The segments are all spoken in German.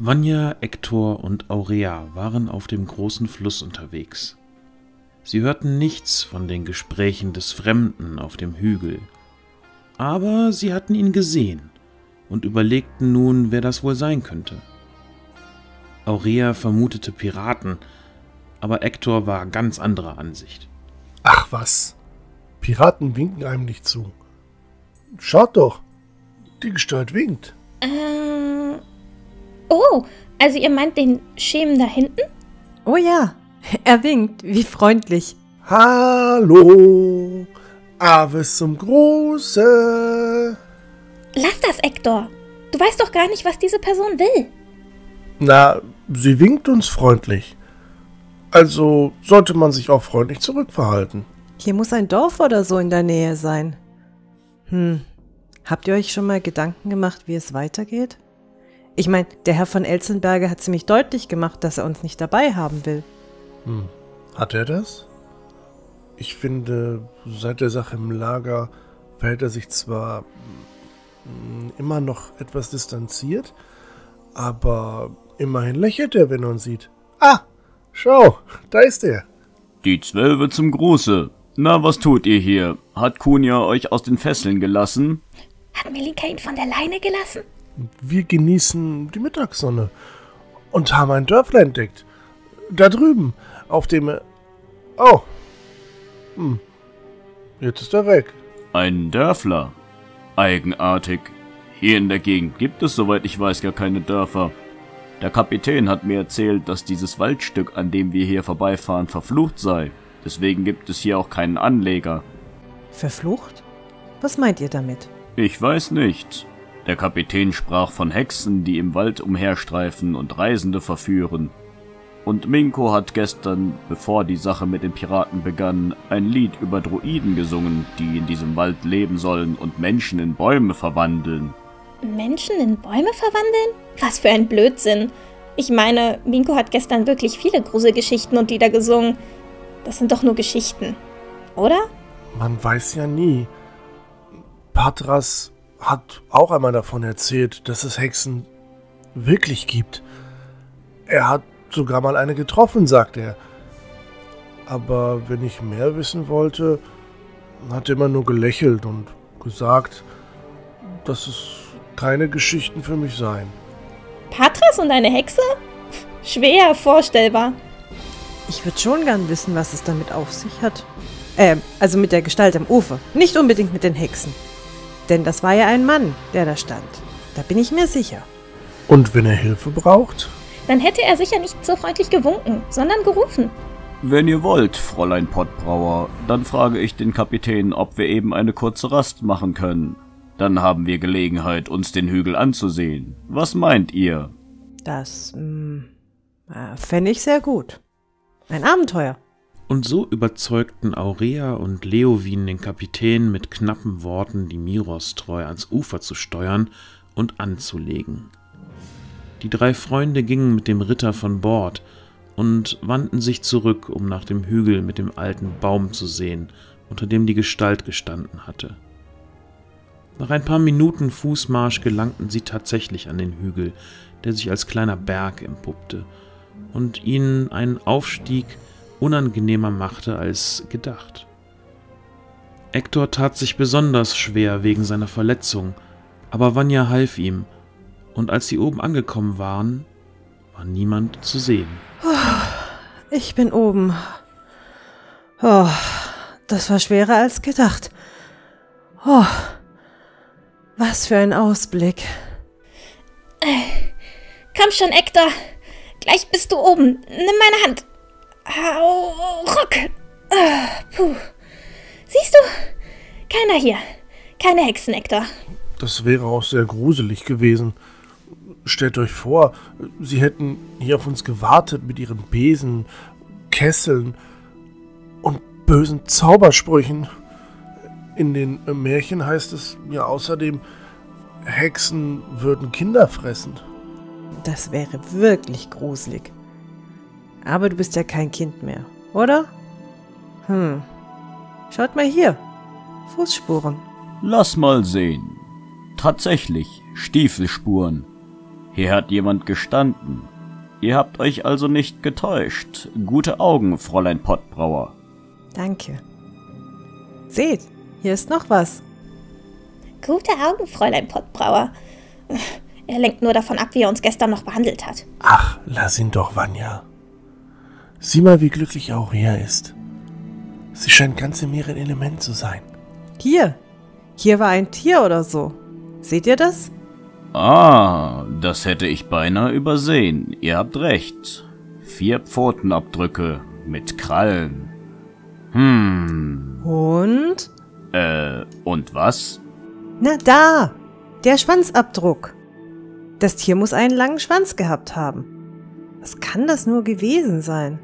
Vanya, Hector und Aurea waren auf dem großen Fluss unterwegs. Sie hörten nichts von den Gesprächen des Fremden auf dem Hügel, aber sie hatten ihn gesehen und überlegten nun, wer das wohl sein könnte. Aurea vermutete Piraten, aber Hector war ganz anderer Ansicht. Ach was, Piraten winken einem nicht zu. Schaut doch, die Gestalt winkt. Oh, also ihr meint den Schemen da hinten? Oh ja, er winkt, wie freundlich. Hallo, Aves zum Gruße. Lass das, Hector. Du weißt doch gar nicht, was diese Person will. Na, sie winkt uns freundlich. Also sollte man sich auch freundlich zurückverhalten. Hier muss ein Dorf oder so in der Nähe sein. Habt ihr euch schon mal Gedanken gemacht, wie es weitergeht? Ich meine, der Herr von Elzenberger hat ziemlich deutlich gemacht, dass er uns nicht dabei haben will. Hat er das? Ich finde, seit der Sache im Lager verhält er sich zwar immer noch etwas distanziert, aber immerhin lächelt er, wenn er uns sieht. Ah, schau, da ist er. Die 12 zum Gruße. Na, was tut ihr hier? Hat Kunja euch aus den Fesseln gelassen? Hat Melinka ihn von der Leine gelassen? Wir genießen die Mittagssonne und haben ein Dörfler entdeckt. Da drüben, auf dem... Oh. Jetzt ist er weg. Ein Dörfler? Eigenartig. Hier in der Gegend gibt es, soweit ich weiß, gar keine Dörfer. Der Kapitän hat mir erzählt, dass dieses Waldstück, an dem wir hier vorbeifahren, verflucht sei. Deswegen gibt es hier auch keinen Anleger. Verflucht? Was meint ihr damit? Ich weiß nicht. Der Kapitän sprach von Hexen, die im Wald umherstreifen und Reisende verführen. Und Minko hat gestern, bevor die Sache mit den Piraten begann, ein Lied über Druiden gesungen, die in diesem Wald leben sollen und Menschen in Bäume verwandeln. Menschen in Bäume verwandeln? Was für ein Blödsinn. Ich meine, Minko hat gestern wirklich viele Gruselgeschichten und Lieder gesungen. Das sind doch nur Geschichten, oder? Man weiß ja nie. Patras hat auch einmal davon erzählt, dass es Hexen wirklich gibt. Er hat sogar mal eine getroffen, sagt er. Aber wenn ich mehr wissen wollte, hat er immer nur gelächelt und gesagt, dass es keine Geschichten für mich seien. Patras und eine Hexe? Schwer vorstellbar. Ich würde schon gern wissen, was es damit auf sich hat. Also mit der Gestalt am Ufer. Nicht unbedingt mit den Hexen. Denn das war ja ein Mann, der da stand. Da bin ich mir sicher. Und wenn er Hilfe braucht? Dann hätte er sicher nicht so freundlich gewunken, sondern gerufen. Wenn ihr wollt, Fräulein Pottbrauer, dann frage ich den Kapitän, ob wir eben eine kurze Rast machen können. Dann haben wir Gelegenheit, uns den Hügel anzusehen. Was meint ihr? Das fände ich sehr gut. Ein Abenteuer. Und so überzeugten Aurea und Leowin den Kapitän mit knappen Worten, die Miros treu ans Ufer zu steuern und anzulegen. Die 3 Freunde gingen mit dem Ritter von Bord und wandten sich zurück, um nach dem Hügel mit dem alten Baum zu sehen, unter dem die Gestalt gestanden hatte. Nach ein paar Minuten Fußmarsch gelangten sie tatsächlich an den Hügel, der sich als kleiner Berg empuppte und ihnen einen Aufstieg unangenehmer machte als gedacht. Hector tat sich besonders schwer wegen seiner Verletzung, aber Vanya half ihm, und als sie oben angekommen waren, war niemand zu sehen. Ich bin oben. Oh, das war schwerer als gedacht. Oh, was für ein Ausblick. Komm schon, Hector. Gleich bist du oben. Nimm meine Hand. Au, Ruck. Puh. Siehst du? Keiner hier. Keine Hexen, Hector. Das wäre auch sehr gruselig gewesen. Stellt euch vor, sie hätten hier auf uns gewartet mit ihren Besen, Kesseln und bösen Zaubersprüchen. In den Märchen heißt es ja außerdem, Hexen würden Kinder fressen. Das wäre wirklich gruselig. Aber du bist ja kein Kind mehr, oder? Schaut mal hier. Fußspuren. Lass mal sehen. Tatsächlich, Stiefelspuren. Hier hat jemand gestanden. Ihr habt euch also nicht getäuscht. Gute Augen, Fräulein Pottbrauer. Danke. Seht, hier ist noch was. Gute Augen, Fräulein Pottbrauer. Er lenkt nur davon ab, wie er uns gestern noch behandelt hat. Ach, lass ihn doch, Vanya. Sieh mal, wie glücklich Aurea ist. Sie scheint ganz in ihrem Element zu sein. Hier war ein Tier oder so. Seht ihr das? Ah, das hätte ich beinahe übersehen. Ihr habt recht. 4 Pfotenabdrücke mit Krallen. Und? Und was? Na da, der Schwanzabdruck. Das Tier muss einen langen Schwanz gehabt haben. Was kann das nur gewesen sein?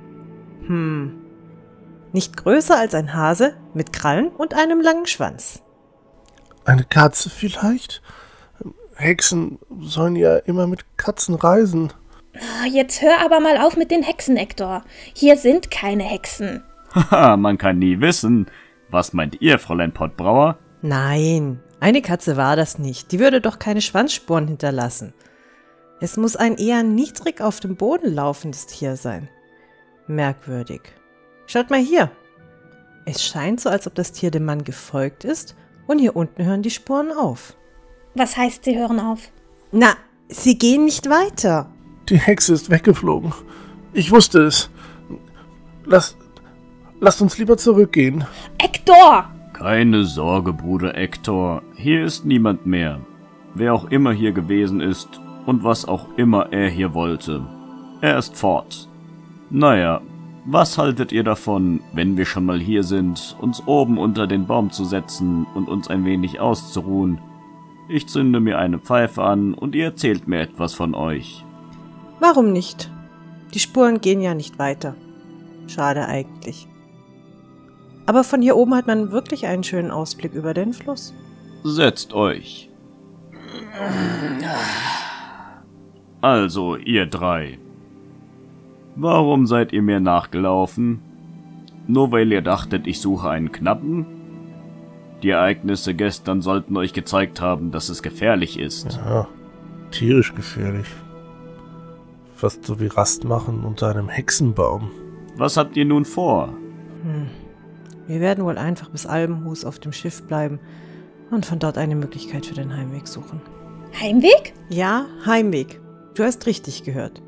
Nicht größer als ein Hase mit Krallen und einem langen Schwanz. Eine Katze vielleicht? Hexen sollen ja immer mit Katzen reisen. Oh, jetzt hör aber mal auf mit den Hexen, Hector. Hier sind keine Hexen. Haha, man kann nie wissen. Was meint ihr, Fräulein Pottbrauer? Nein, eine Katze war das nicht. Die würde doch keine Schwanzspuren hinterlassen. Es muss ein eher niedrig auf dem Boden laufendes Tier sein. Merkwürdig. Schaut mal hier. Es scheint so, als ob das Tier dem Mann gefolgt ist und hier unten hören die Spuren auf. Was heißt, sie hören auf? Na, sie gehen nicht weiter. Die Hexe ist weggeflogen. Ich wusste es. Lasst uns lieber zurückgehen. Hector! Keine Sorge, Bruder Hector. Hier ist niemand mehr. Wer auch immer hier gewesen ist und was auch immer er hier wollte. Er ist fort. Naja, was haltet ihr davon, wenn wir schon mal hier sind, uns oben unter den Baum zu setzen und uns ein wenig auszuruhen? Ich zünde mir eine Pfeife an und ihr erzählt mir etwas von euch. Warum nicht? Die Spuren gehen ja nicht weiter. Schade eigentlich. Aber von hier oben hat man wirklich einen schönen Ausblick über den Fluss. Setzt euch. Also, ihr 3. Warum seid ihr mir nachgelaufen? Nur weil ihr dachtet, ich suche einen Knappen? Die Ereignisse gestern sollten euch gezeigt haben, dass es gefährlich ist. Ja, tierisch gefährlich. Fast so wie Rast machen unter einem Hexenbaum. Was habt ihr nun vor? Wir werden wohl einfach bis Albenhus auf dem Schiff bleiben und von dort eine Möglichkeit für den Heimweg suchen. Heimweg? Ja, Heimweg. Du hast richtig gehört.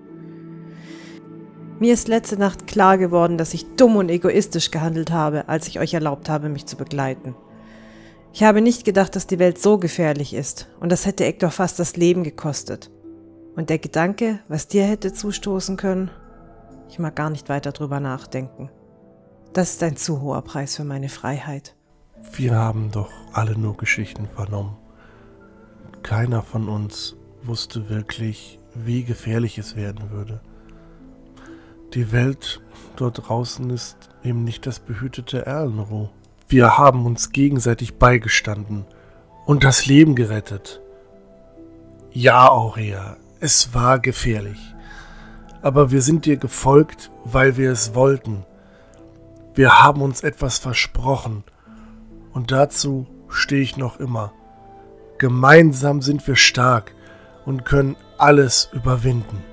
Mir ist letzte Nacht klar geworden, dass ich dumm und egoistisch gehandelt habe, als ich euch erlaubt habe, mich zu begleiten. Ich habe nicht gedacht, dass die Welt so gefährlich ist, und das hätte Hector fast das Leben gekostet. Und der Gedanke, was dir hätte zustoßen können, ich mag gar nicht weiter drüber nachdenken. Das ist ein zu hoher Preis für meine Freiheit. Wir haben doch alle nur Geschichten vernommen. Keiner von uns wusste wirklich, wie gefährlich es werden würde. Die Welt dort draußen ist eben nicht das behütete Erlenruh. Wir haben uns gegenseitig beigestanden und das Leben gerettet. Ja, Aurea, es war gefährlich. Aber wir sind dir gefolgt, weil wir es wollten. Wir haben uns etwas versprochen. Und dazu stehe ich noch immer. Gemeinsam sind wir stark und können alles überwinden.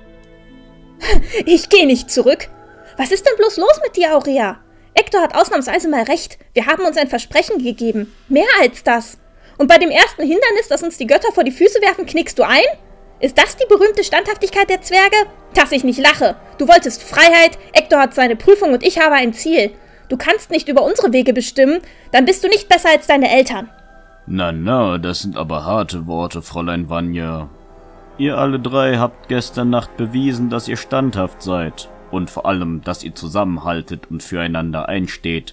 Ich gehe nicht zurück. Was ist denn bloß los mit dir, Aurea? Hector hat ausnahmsweise mal recht. Wir haben uns ein Versprechen gegeben. Mehr als das. Und bei dem ersten Hindernis, das uns die Götter vor die Füße werfen, knickst du ein? Ist das die berühmte Standhaftigkeit der Zwerge? Dass ich nicht lache. Du wolltest Freiheit, Hector hat seine Prüfung und ich habe ein Ziel. Du kannst nicht über unsere Wege bestimmen, dann bist du nicht besser als deine Eltern. Na, das sind aber harte Worte, Fräulein Vanya. Ihr alle 3 habt gestern Nacht bewiesen, dass ihr standhaft seid. Und vor allem, dass ihr zusammenhaltet und füreinander einsteht.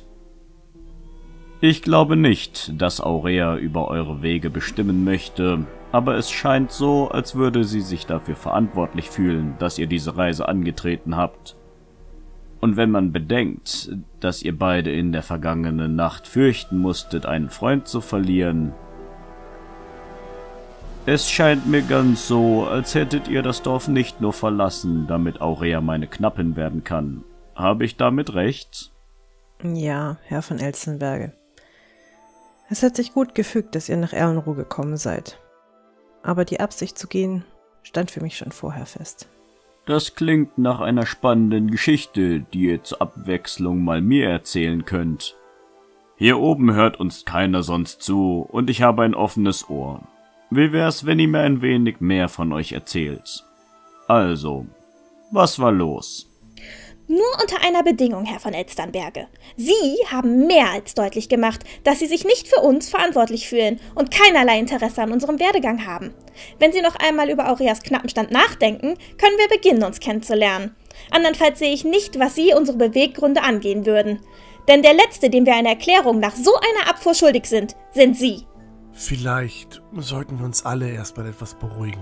Ich glaube nicht, dass Aurea über eure Wege bestimmen möchte, aber es scheint so, als würde sie sich dafür verantwortlich fühlen, dass ihr diese Reise angetreten habt. Und wenn man bedenkt, dass ihr beide in der vergangenen Nacht fürchten musstet, einen Freund zu verlieren, es scheint mir ganz so, als hättet ihr das Dorf nicht nur verlassen, damit Aurea meine Knappin werden kann. Habe ich damit recht? Ja, Herr von Elzenberge. Es hat sich gut gefügt, dass ihr nach Erlenruh gekommen seid. Aber die Absicht zu gehen stand für mich schon vorher fest. Das klingt nach einer spannenden Geschichte, die ihr zur Abwechslung mal mir erzählen könnt. Hier oben hört uns keiner sonst zu und ich habe ein offenes Ohr. Wie wär's, wenn ihr mir ein wenig mehr von euch erzählt? Also, was war los? Nur unter einer Bedingung, Herr von Elsternberge. Sie haben mehr als deutlich gemacht, dass Sie sich nicht für uns verantwortlich fühlen und keinerlei Interesse an unserem Werdegang haben. Wenn Sie noch einmal über Aureas Knappenstand nachdenken, können wir beginnen, uns kennenzulernen. Andernfalls sehe ich nicht, was Sie unsere Beweggründe angehen würden. Denn der Letzte, dem wir eine Erklärung nach so einer Abfuhr schuldig sind Sie. Vielleicht sollten wir uns alle erstmal etwas beruhigen.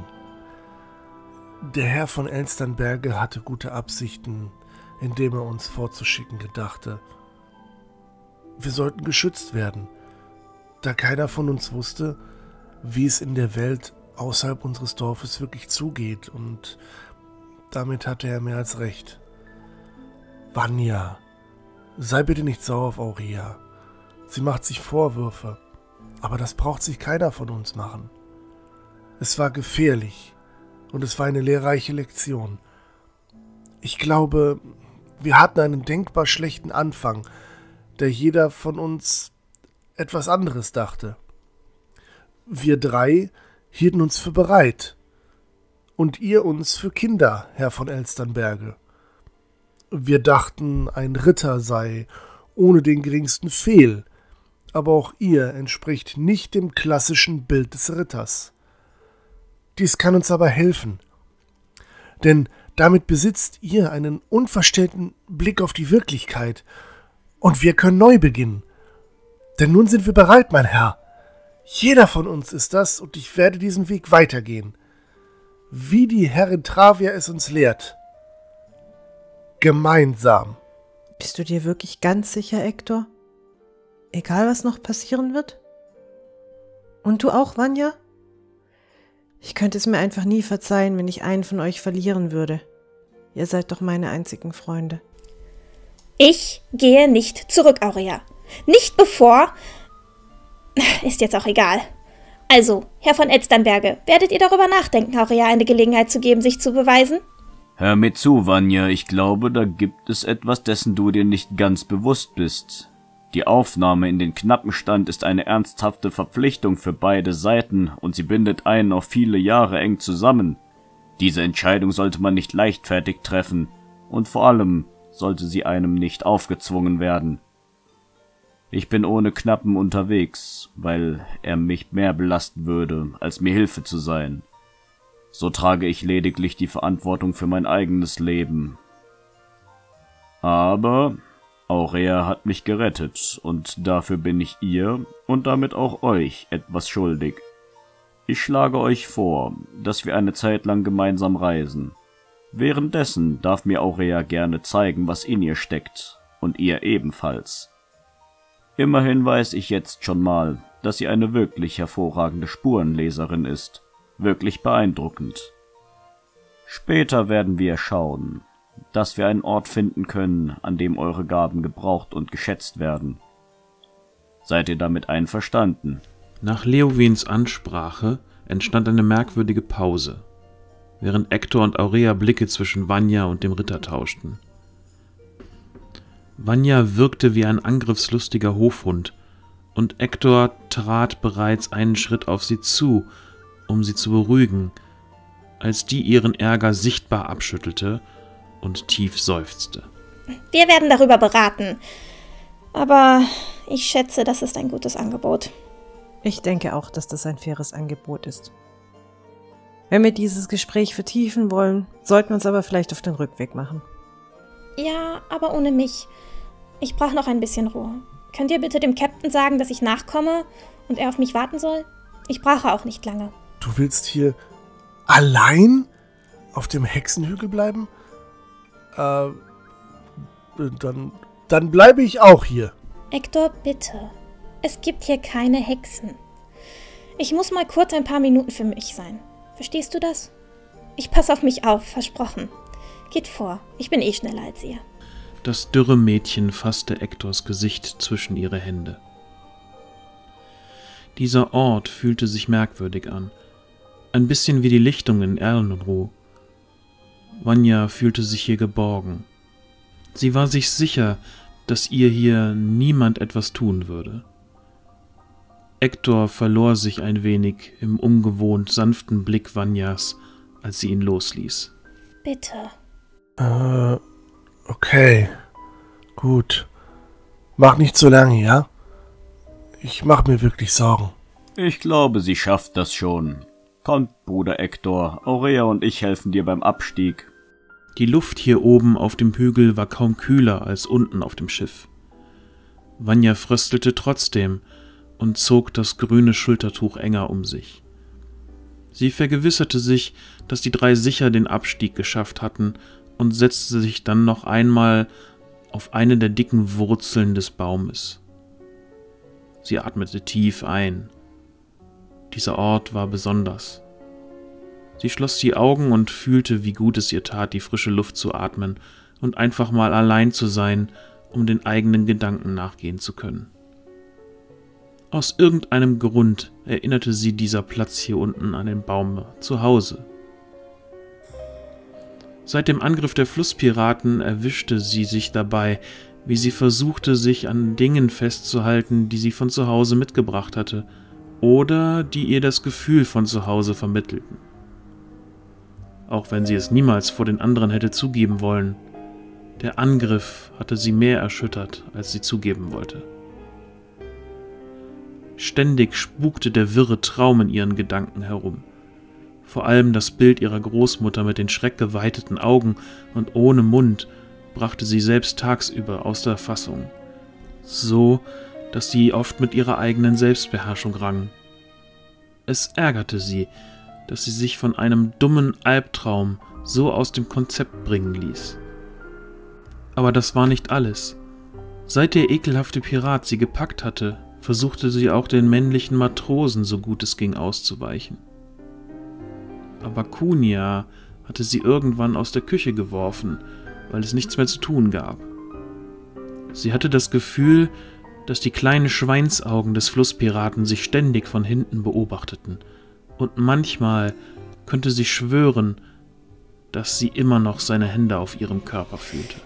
Der Herr von Elsternberge hatte gute Absichten, indem er uns vorzuschicken gedachte. Wir sollten geschützt werden, da keiner von uns wusste, wie es in der Welt außerhalb unseres Dorfes wirklich zugeht, und damit hatte er mehr als recht. Vanya, sei bitte nicht sauer auf Aurea. Sie macht sich Vorwürfe, aber das braucht sich keiner von uns machen. Es war gefährlich und es war eine lehrreiche Lektion. Ich glaube, wir hatten einen denkbar schlechten Anfang, da jeder von uns etwas anderes dachte. Wir drei hielten uns für bereit und ihr uns für Kinder, Herr von Elsternberge. Wir dachten, ein Ritter sei ohne den geringsten Fehl, aber auch ihr entspricht nicht dem klassischen Bild des Ritters. Dies kann uns aber helfen, denn damit besitzt ihr einen unverstellten Blick auf die Wirklichkeit und wir können neu beginnen. Denn nun sind wir bereit, mein Herr. Jeder von uns ist das und ich werde diesen Weg weitergehen, wie die Herrin Travia es uns lehrt. Gemeinsam. Bist du dir wirklich ganz sicher, Hector? Egal, was noch passieren wird? Und du auch, Vanya? Ich könnte es mir einfach nie verzeihen, wenn ich einen von euch verlieren würde. Ihr seid doch meine einzigen Freunde. Ich gehe nicht zurück, Aurea. Nicht bevor... Ist jetzt auch egal. Also, Herr von Elsternberge, werdet ihr darüber nachdenken, Aurea eine Gelegenheit zu geben, sich zu beweisen? Hör mir zu, Vanya, ich glaube, da gibt es etwas, dessen du dir nicht ganz bewusst bist. Die Aufnahme in den Knappenstand ist eine ernsthafte Verpflichtung für beide Seiten und sie bindet einen auf viele Jahre eng zusammen. Diese Entscheidung sollte man nicht leichtfertig treffen und vor allem sollte sie einem nicht aufgezwungen werden. Ich bin ohne Knappen unterwegs, weil er mich mehr belasten würde, als mir Hilfe zu sein. So trage ich lediglich die Verantwortung für mein eigenes Leben. Aber Aurea hat mich gerettet und dafür bin ich ihr und damit auch euch etwas schuldig. Ich schlage euch vor, dass wir eine Zeit lang gemeinsam reisen. Währenddessen darf mir Aurea gerne zeigen, was in ihr steckt, und ihr ebenfalls. Immerhin weiß ich jetzt schon mal, dass sie eine wirklich hervorragende Spurenleserin ist. Wirklich beeindruckend. Später werden wir schauen, dass wir einen Ort finden können, an dem eure Gaben gebraucht und geschätzt werden. Seid ihr damit einverstanden? Nach Leowins Ansprache entstand eine merkwürdige Pause, während Hector und Aurea Blicke zwischen Vanya und dem Ritter tauschten. Vanya wirkte wie ein angriffslustiger Hofhund, und Hector trat bereits einen Schritt auf sie zu, um sie zu beruhigen, als die ihren Ärger sichtbar abschüttelte und tief seufzte. Wir werden darüber beraten, aber ich schätze, das ist ein gutes Angebot. Ich denke auch, dass das ein faires Angebot ist. Wenn wir dieses Gespräch vertiefen wollen, sollten wir uns aber vielleicht auf den Rückweg machen. Ja, aber ohne mich. Ich brauche noch ein bisschen Ruhe. Könnt ihr bitte dem Captain sagen, dass ich nachkomme und er auf mich warten soll? Ich brauche auch nicht lange. Du willst hier allein auf dem Hexenhügel bleiben? Dann bleibe ich auch hier. Hector, bitte. Es gibt hier keine Hexen. Ich muss mal kurz ein paar Minuten für mich sein. Verstehst du das? Ich passe auf mich auf, versprochen. Geht vor, ich bin eh schneller als ihr. Das dürre Mädchen fasste Hectors Gesicht zwischen ihre Hände. Dieser Ort fühlte sich merkwürdig an. Ein bisschen wie die Lichtung in Erlenruh. Vanya fühlte sich hier geborgen. Sie war sich sicher, dass ihr hier niemand etwas tun würde. Hector verlor sich ein wenig im ungewohnt sanften Blick Vanyas, als sie ihn losließ. Bitte. Okay. Gut. Mach nicht so lange, ja? Ich mach mir wirklich Sorgen. Ich glaube, sie schafft das schon. Kommt, Bruder Hector, Aurea und ich helfen dir beim Abstieg. Die Luft hier oben auf dem Hügel war kaum kühler als unten auf dem Schiff. Vanya fröstelte trotzdem und zog das grüne Schultertuch enger um sich. Sie vergewisserte sich, dass die drei sicher den Abstieg geschafft hatten und setzte sich dann noch einmal auf eine der dicken Wurzeln des Baumes. Sie atmete tief ein. Dieser Ort war besonders. Sie schloss die Augen und fühlte, wie gut es ihr tat, die frische Luft zu atmen und einfach mal allein zu sein, um den eigenen Gedanken nachgehen zu können. Aus irgendeinem Grund erinnerte sie dieser Platz hier unten an den Baum zu Hause. Seit dem Angriff der Flusspiraten erwischte sie sich dabei, wie sie versuchte, sich an Dingen festzuhalten, die sie von zu Hause mitgebracht hatte, oder die ihr das Gefühl von zu Hause vermittelten. Auch wenn sie es niemals vor den anderen hätte zugeben wollen, der Angriff hatte sie mehr erschüttert, als sie zugeben wollte. Ständig spukte der wirre Traum in ihren Gedanken herum. Vor allem das Bild ihrer Großmutter mit den schreckgeweiteten Augen und ohne Mund brachte sie selbst tagsüber aus der Fassung, so dass sie oft mit ihrer eigenen Selbstbeherrschung rang. Es ärgerte sie, dass sie sich von einem dummen Albtraum so aus dem Konzept bringen ließ. Aber das war nicht alles. Seit der ekelhafte Pirat sie gepackt hatte, versuchte sie auch den männlichen Matrosen so gut es ging auszuweichen. Aber Kunia hatte sie irgendwann aus der Küche geworfen, weil es nichts mehr zu tun gab. Sie hatte das Gefühl, dass die kleinen Schweinsaugen des Flusspiraten sich ständig von hinten beobachteten, und manchmal könnte sie schwören, dass sie immer noch seine Hände auf ihrem Körper fühlte.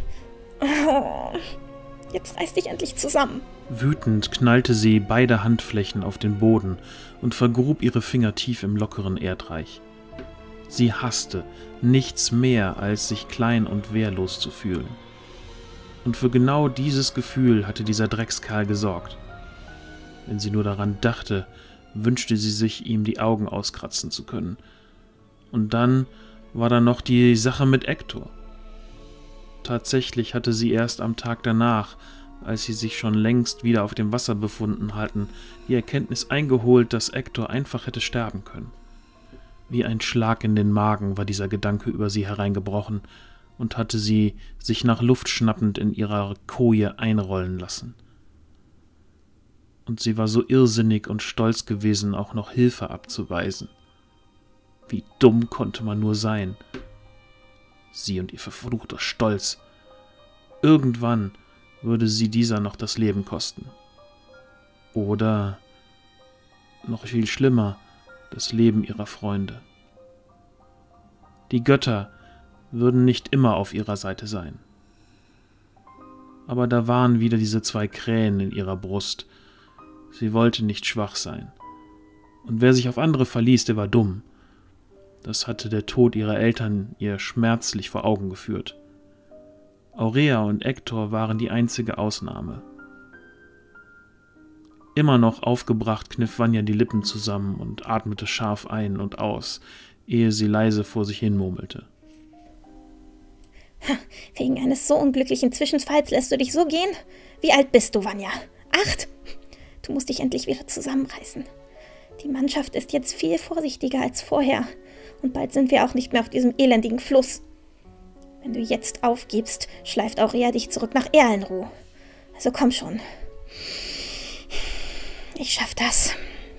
Oh, jetzt reiß dich endlich zusammen. Wütend knallte sie beide Handflächen auf den Boden und vergrub ihre Finger tief im lockeren Erdreich. Sie hasste nichts mehr, als sich klein und wehrlos zu fühlen. Und für genau dieses Gefühl hatte dieser Dreckskerl gesorgt. Wenn sie nur daran dachte, wünschte sie sich, ihm die Augen auskratzen zu können. Und dann war da noch die Sache mit Hector. Tatsächlich hatte sie erst am Tag danach, als sie sich schon längst wieder auf dem Wasser befunden hatten, die Erkenntnis eingeholt, dass Hector einfach hätte sterben können. Wie ein Schlag in den Magen war dieser Gedanke über sie hereingebrochen und hatte sie sich nach Luft schnappend in ihrer Koje einrollen lassen. Und sie war so irrsinnig und stolz gewesen, auch noch Hilfe abzuweisen. Wie dumm konnte man nur sein? Sie und ihr verfluchter Stolz. Irgendwann würde sie dieser noch das Leben kosten. Oder, noch viel schlimmer, das Leben ihrer Freunde. Die Götter würden nicht immer auf ihrer Seite sein. Aber da waren wieder diese zwei Krähen in ihrer Brust. Sie wollte nicht schwach sein. Und wer sich auf andere verließ, der war dumm. Das hatte der Tod ihrer Eltern ihr schmerzlich vor Augen geführt. Aurea und Hector waren die einzige Ausnahme. Immer noch aufgebracht kniff Vanya die Lippen zusammen und atmete scharf ein und aus, ehe sie leise vor sich hin murmelte. Wegen eines so unglücklichen Zwischenfalls lässt du dich so gehen? Wie alt bist du, Vanya? 8? Du musst dich endlich wieder zusammenreißen. Die Mannschaft ist jetzt viel vorsichtiger als vorher. Und bald sind wir auch nicht mehr auf diesem elendigen Fluss. Wenn du jetzt aufgibst, schleift Aurea dich zurück nach Erlenruh. Also komm schon. Ich schaff das.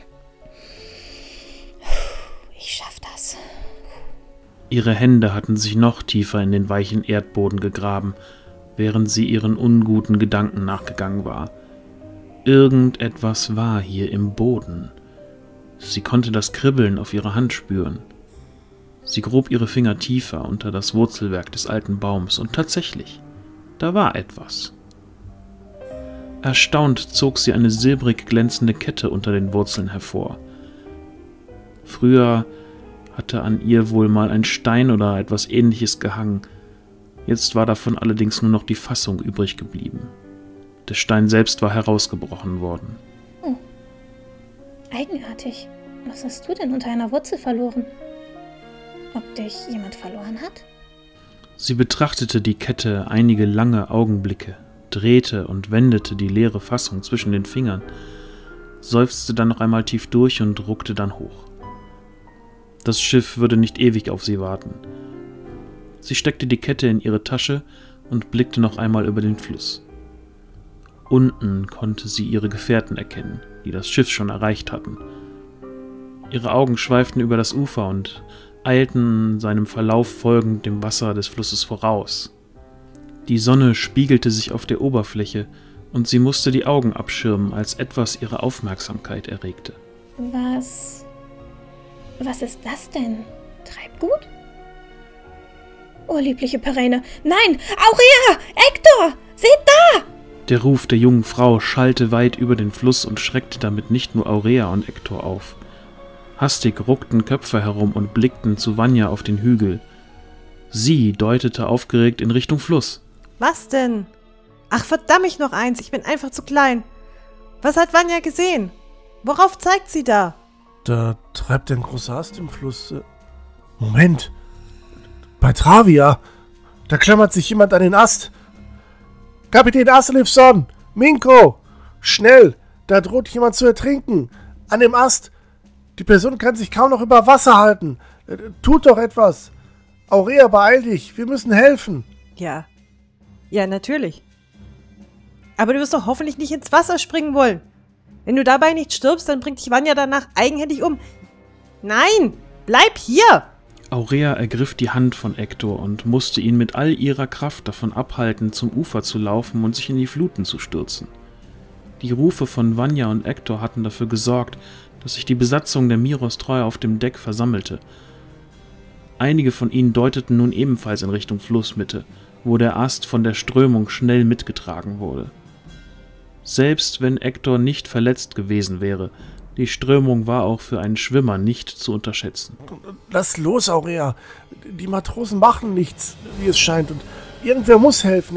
Ich schaff das. Ihre Hände hatten sich noch tiefer in den weichen Erdboden gegraben, während sie ihren unguten Gedanken nachgegangen war. Irgendetwas war hier im Boden. Sie konnte das Kribbeln auf ihrer Hand spüren. Sie grub ihre Finger tiefer unter das Wurzelwerk des alten Baums und tatsächlich, da war etwas. Erstaunt zog sie eine silbrig glänzende Kette unter den Wurzeln hervor. Früher hatte an ihr wohl mal ein Stein oder etwas Ähnliches gehangen. Jetzt war davon allerdings nur noch die Fassung übrig geblieben. Der Stein selbst war herausgebrochen worden. Oh, eigenartig. Was hast du denn unter einer Wurzel verloren? Ob dich jemand verloren hat? Sie betrachtete die Kette einige lange Augenblicke, drehte und wendete die leere Fassung zwischen den Fingern, seufzte dann noch einmal tief durch und ruckte dann hoch. Das Schiff würde nicht ewig auf sie warten. Sie steckte die Kette in ihre Tasche und blickte noch einmal über den Fluss. Unten konnte sie ihre Gefährten erkennen, die das Schiff schon erreicht hatten. Ihre Augen schweiften über das Ufer und eilten seinem Verlauf folgend dem Wasser des Flusses voraus. Die Sonne spiegelte sich auf der Oberfläche und sie musste die Augen abschirmen, als etwas ihre Aufmerksamkeit erregte. Was ist das denn? Treibgut? Oh, liebliche Pereine. Nein! Aurea! Hector! Seht da! Der Ruf der jungen Frau schallte weit über den Fluss und schreckte damit nicht nur Aurea und Hector auf. Hastig ruckten Köpfe herum und blickten zu Vanya auf den Hügel. Sie deutete aufgeregt in Richtung Fluss. Was denn? Ach, verdammt noch eins, ich bin einfach zu klein. Was hat Vanya gesehen? Worauf zeigt sie da? Da treibt ein großer Ast im Fluss. Moment. Bei Travia. Da klammert sich jemand an den Ast. Kapitän Aselifson! Minko! Schnell! Da droht jemand zu ertrinken. An dem Ast. Die Person kann sich kaum noch über Wasser halten. Tut doch etwas. Aurea, beeil dich. Wir müssen helfen. Ja, natürlich. Aber du wirst doch hoffentlich nicht ins Wasser springen wollen. Wenn du dabei nicht stirbst, dann bringt dich Vanya danach eigenhändig um. Nein, bleib hier! Aurea ergriff die Hand von Hector und musste ihn mit all ihrer Kraft davon abhalten, zum Ufer zu laufen und sich in die Fluten zu stürzen. Die Rufe von Vanya und Hector hatten dafür gesorgt, dass sich die Besatzung der Miros-Treu auf dem Deck versammelte. Einige von ihnen deuteten nun ebenfalls in Richtung Flussmitte, wo der Ast von der Strömung schnell mitgetragen wurde. Selbst wenn Hector nicht verletzt gewesen wäre, die Strömung war auch für einen Schwimmer nicht zu unterschätzen. Lass los, Aurea. Die Matrosen machen nichts, wie es scheint. Und irgendwer muss helfen.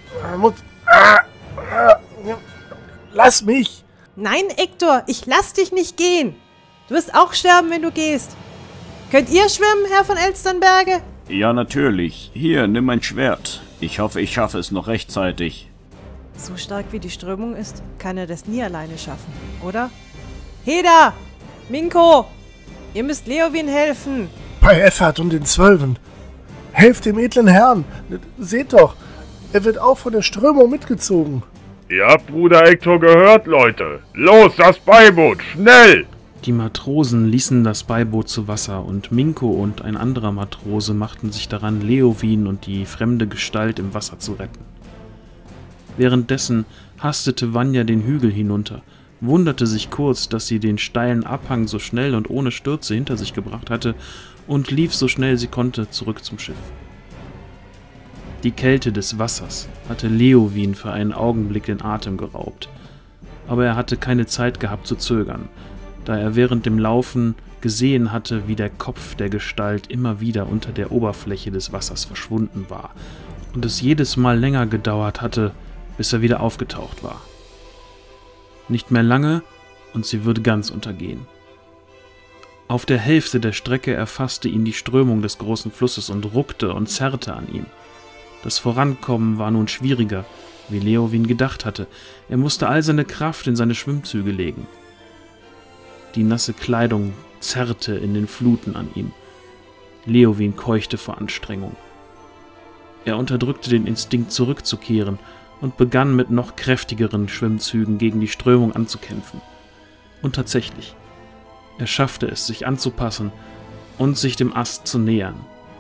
Lass mich! Nein, Hector, ich lass dich nicht gehen. Du wirst auch sterben, wenn du gehst. Könnt ihr schwimmen, Herr von Elsternberge? Ja, natürlich. Hier, nimm mein Schwert. Ich hoffe, ich schaffe es noch rechtzeitig. So stark wie die Strömung ist, kann er das nie alleine schaffen, oder? Heda! Minko! Ihr müsst Leowin helfen! Bei Effert und den Zwölfen. Helft dem edlen Herrn. Seht doch, er wird auch von der Strömung mitgezogen. Ihr habt Bruder Hector gehört, Leute. Los, das Beiboot, schnell! Die Matrosen ließen das Beiboot zu Wasser und Minko und ein anderer Matrose machten sich daran, Leowin und die fremde Gestalt im Wasser zu retten. Währenddessen hastete Vanya den Hügel hinunter, wunderte sich kurz, dass sie den steilen Abhang so schnell und ohne Stürze hinter sich gebracht hatte und lief so schnell sie konnte zurück zum Schiff. Die Kälte des Wassers hatte Leowin für einen Augenblick den Atem geraubt, aber er hatte keine Zeit gehabt zu zögern, da er während dem Laufen gesehen hatte, wie der Kopf der Gestalt immer wieder unter der Oberfläche des Wassers verschwunden war und es jedes Mal länger gedauert hatte, bis er wieder aufgetaucht war. Nicht mehr lange, und sie würde ganz untergehen. Auf der Hälfte der Strecke erfasste ihn die Strömung des großen Flusses und ruckte und zerrte an ihm. Das Vorankommen war nun schwieriger, wie Leowin gedacht hatte. Er musste all seine Kraft in seine Schwimmzüge legen. Die nasse Kleidung zerrte in den Fluten an ihm. Leowin keuchte vor Anstrengung. Er unterdrückte den Instinkt, zurückzukehren und begann mit noch kräftigeren Schwimmzügen gegen die Strömung anzukämpfen. Und tatsächlich, er schaffte es, sich anzupassen und sich dem Ast zu nähern.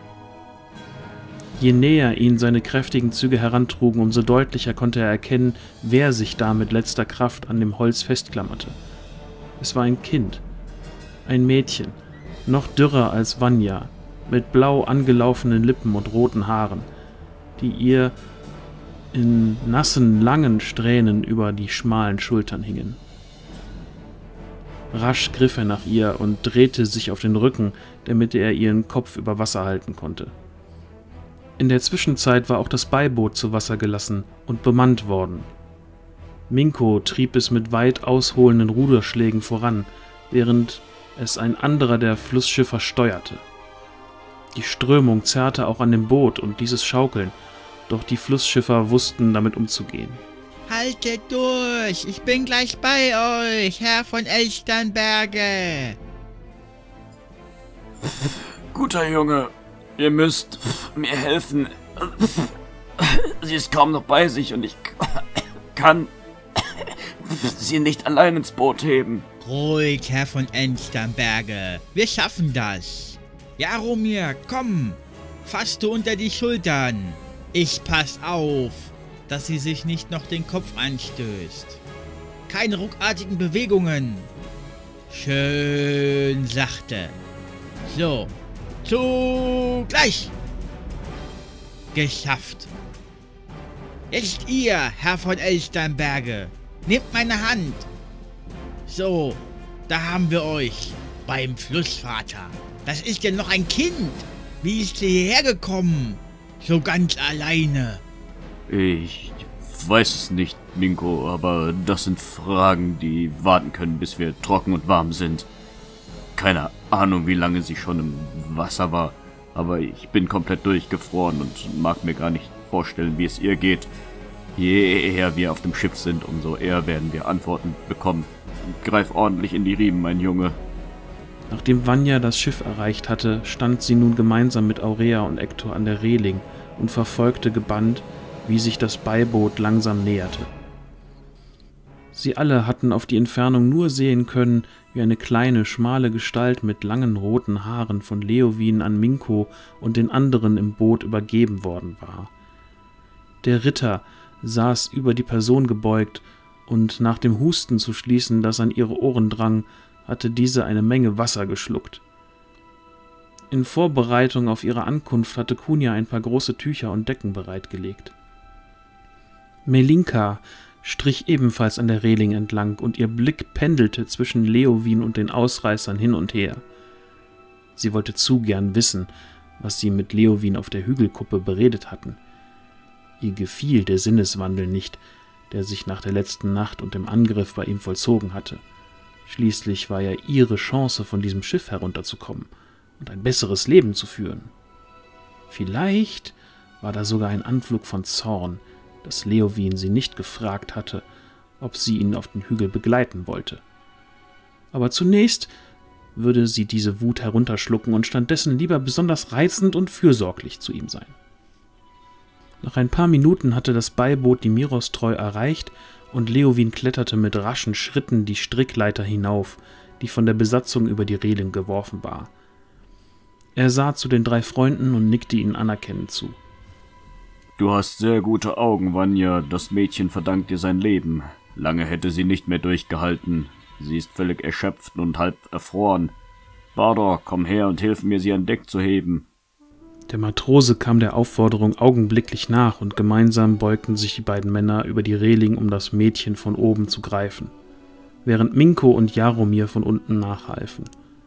Je näher ihn seine kräftigen Züge herantrugen, umso deutlicher konnte er erkennen, wer sich da mit letzter Kraft an dem Holz festklammerte. Es war ein Kind, Ein Mädchen, noch dürrer als Vanya, mit blau angelaufenen Lippen und roten Haaren, die ihr in nassen, langen Strähnen über die schmalen Schultern hingen. Rasch griff er nach ihr und drehte sich auf den Rücken, damit er ihren Kopf über Wasser halten konnte. In der Zwischenzeit war auch das Beiboot zu Wasser gelassen und bemannt worden. Minko trieb es mit weit ausholenden Ruderschlägen voran, während es ein anderer der Flussschiffer steuerte. Die Strömung zerrte auch an dem Boot und dieses Schaukeln, doch die Flussschiffer wussten damit umzugehen. Haltet durch, ich bin gleich bei euch, Herr von Elsternberge. Guter Junge, ihr müsst mir helfen. Sie ist kaum noch bei sich und ich kann sie nicht allein ins Boot heben. Ruhig, Herr von Elsternberge, wir schaffen das. Jaromir, komm, fass du unter die Schultern. Ich pass auf, dass sie sich nicht noch den Kopf anstößt. Keine ruckartigen Bewegungen. Schön sachte. So, zugleich. Geschafft. Jetzt ihr, Herr von Elsternberge. Nehmt meine Hand. So, da haben wir euch. Beim Flussvater. Das ist ja noch ein Kind. Wie ist sie hierher gekommen? So ganz alleine. Ich weiß es nicht, Minko, aber das sind Fragen, die warten können, bis wir trocken und warm sind. Keine Ahnung, wie lange sie schon im Wasser war, aber ich bin komplett durchgefroren und mag mir gar nicht vorstellen, wie es ihr geht. Je eher wir auf dem Schiff sind, umso eher werden wir Antworten bekommen. Greif ordentlich in die Riemen, mein Junge. Nachdem Vanya das Schiff erreicht hatte, stand sie nun gemeinsam mit Aurea und Hector an der Reling und verfolgte gebannt, wie sich das Beiboot langsam näherte. Sie alle hatten auf die Entfernung nur sehen können, wie eine kleine, schmale Gestalt mit langen roten Haaren von Leowin an Minko und den anderen im Boot übergeben worden war. Der Ritter saß über die Person gebeugt, und nach dem Husten zu schließen, das an ihre Ohren drang, hatte diese eine Menge Wasser geschluckt. In Vorbereitung auf ihre Ankunft hatte Kunja ein paar große Tücher und Decken bereitgelegt. Melinka strich ebenfalls an der Reling entlang, und ihr Blick pendelte zwischen Leowin und den Ausreißern hin und her. Sie wollte zu gern wissen, was sie mit Leowin auf der Hügelkuppe beredet hatten. Ihr gefiel der Sinneswandel nicht, der sich nach der letzten Nacht und dem Angriff bei ihm vollzogen hatte. Schließlich war ja ihre Chance, von diesem Schiff herunterzukommen und ein besseres Leben zu führen. Vielleicht war da sogar ein Anflug von Zorn, dass Leowin sie nicht gefragt hatte, ob sie ihn auf den Hügel begleiten wollte. Aber zunächst würde sie diese Wut herunterschlucken und stattdessen lieber besonders reizend und fürsorglich zu ihm sein. Nach ein paar Minuten hatte das Beiboot die Mirostreu erreicht und Leowin kletterte mit raschen Schritten die Strickleiter hinauf, die von der Besatzung über die Reling geworfen war. Er sah zu den 3 Freunden und nickte ihnen anerkennend zu. Du hast sehr gute Augen, Vanya. Das Mädchen verdankt dir sein Leben. Lange hätte sie nicht mehr durchgehalten. Sie ist völlig erschöpft und halb erfroren. Bardor, komm her und hilf mir, sie an Deck zu heben. Der Matrose kam der Aufforderung augenblicklich nach, und gemeinsam beugten sich die beiden Männer über die Reling, um das Mädchen von oben zu greifen, während Minko und Jaromir von unten nachhalfen.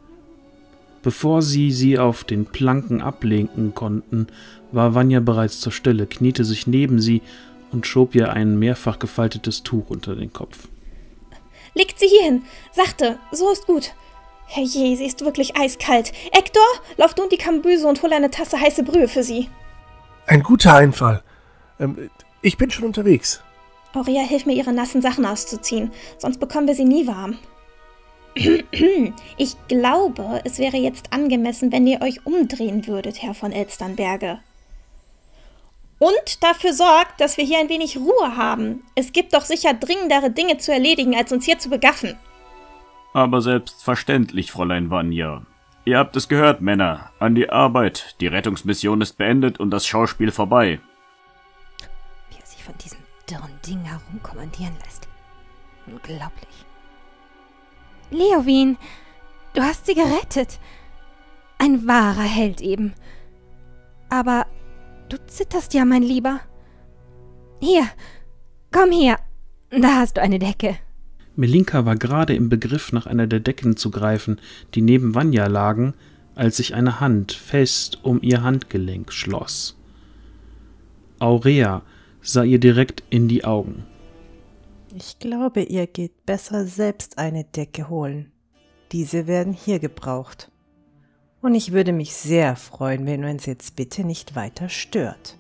Bevor sie auf den Planken ablenken konnten, war Vanya bereits zur Stelle, kniete sich neben sie und schob ihr ein mehrfach gefaltetes Tuch unter den Kopf. Legt sie hierhin, sachte, so ist gut. Herrje, sie ist wirklich eiskalt. Hector, lauf du in die Kambüse und hol eine Tasse heiße Brühe für sie. Ein guter Einfall. Ich bin schon unterwegs. Aurea, hilf mir, ihre nassen Sachen auszuziehen, sonst bekommen wir sie nie warm. Ich glaube, es wäre jetzt angemessen, wenn ihr euch umdrehen würdet, Herr von Elsternberge. Und dafür sorgt, dass wir hier ein wenig Ruhe haben. Es gibt doch sicher dringendere Dinge zu erledigen, als uns hier zu begaffen. Aber selbstverständlich, Fräulein Vanya. Ihr habt es gehört, Männer. An die Arbeit. Die Rettungsmission ist beendet und das Schauspiel vorbei. Wie er sich von diesem dürren Ding herumkommandieren lässt. Unglaublich. Leowin, Du hast sie gerettet. Ein wahrer Held eben. Aber du zitterst ja, mein Lieber. Hier, komm her. Da hast du eine Decke. Melinka war gerade im Begriff, nach einer der Decken zu greifen, die neben Vanya lagen, als sich eine Hand fest um ihr Handgelenk schloss. Aurea sah ihr direkt in die Augen. Ich glaube, ihr geht besser selbst eine Decke holen. Diese werden hier gebraucht. Und ich würde mich sehr freuen, wenn uns jetzt bitte nicht weiter stört.